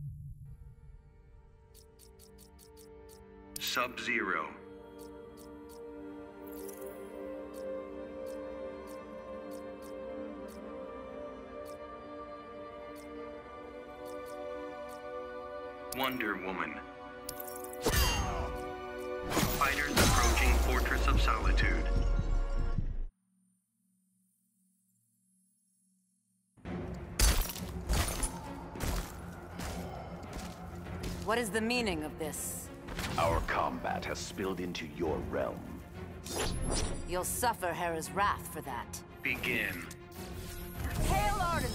SubZero. Wonder Woman. Fighters approaching Fortress of Solitude. What is the meaning of this? Our combat has spilled into your realm. You'll suffer Hera's wrath for that. Begin. Hail Arden!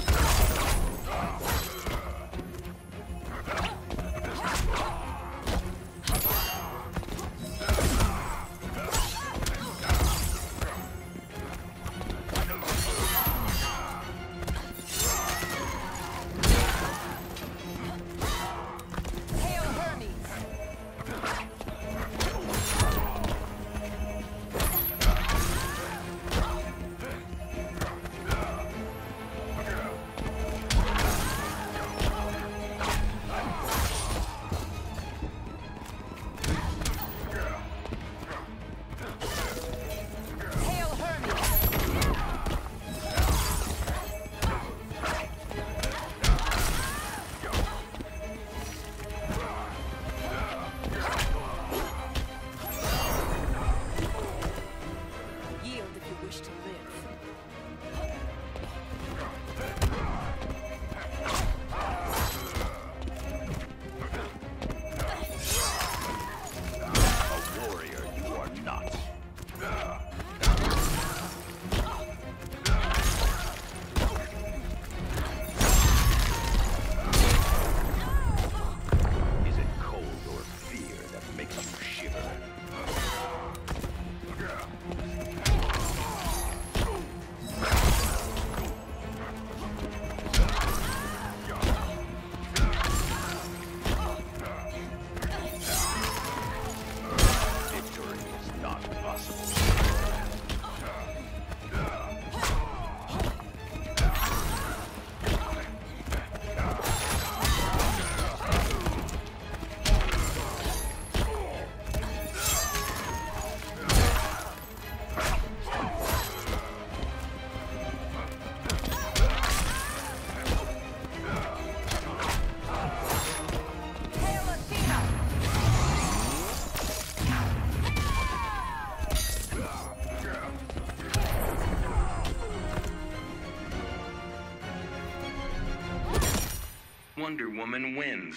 Wonder Woman wins.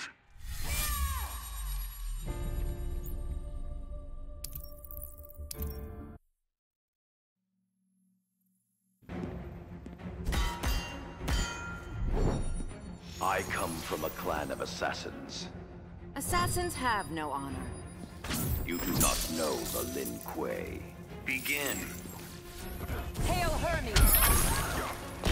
I come from a clan of assassins. Assassins have no honor. You do not know the Lin Kuei. Begin. Hail Hermes!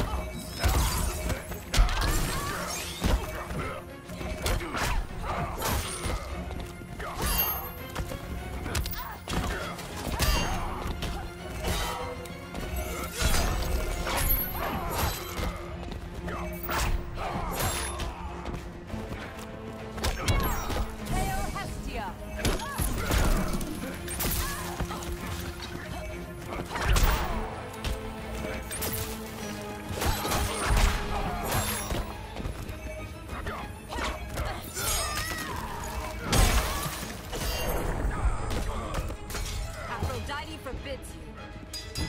Forbids you.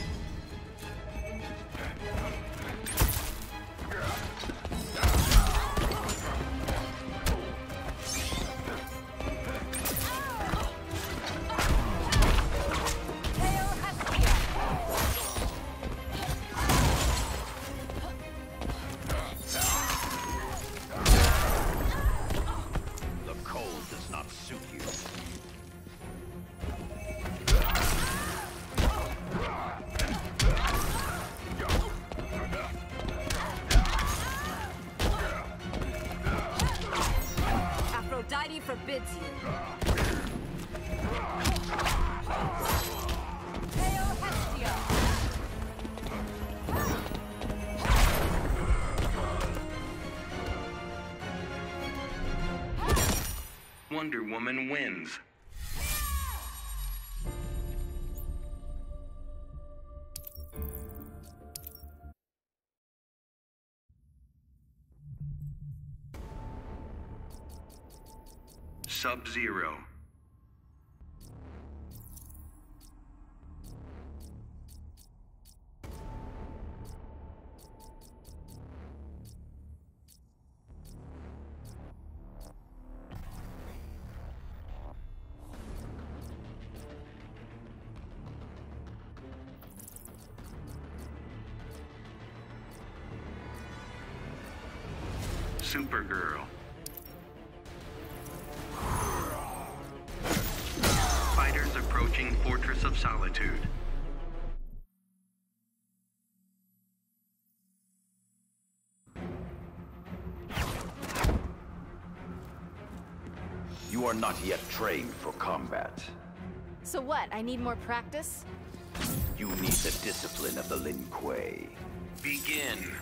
The cold does not suit you. Aphrodite forbids you. Hail Hestia! Wonder Woman wins. SubZero. Supergirl. Fighters approaching Fortress of Solitude. You are not yet trained for combat. So what? I need more practice? You need the discipline of the Lin Kuei. Begin.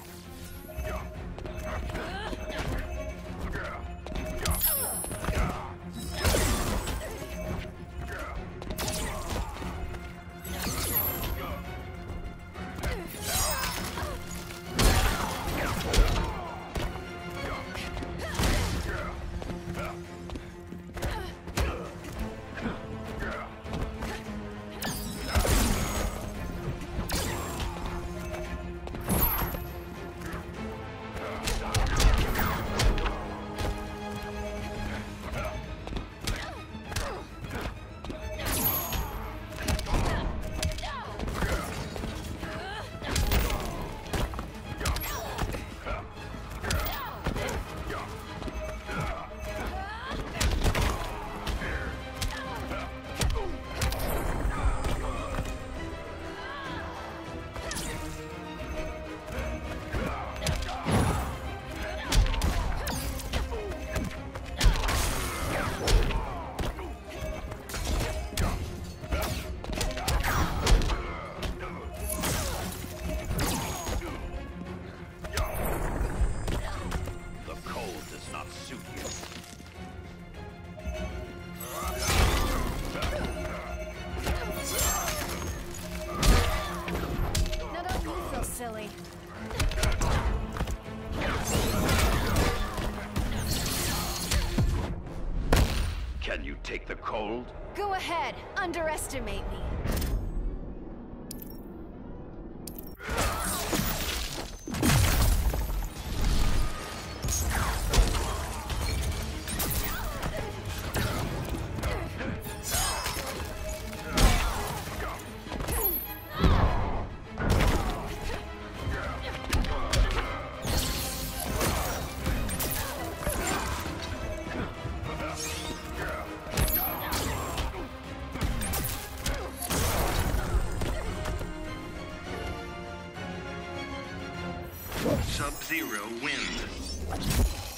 Silly. Can you take the cold? Go ahead, underestimate me. SubZero wins.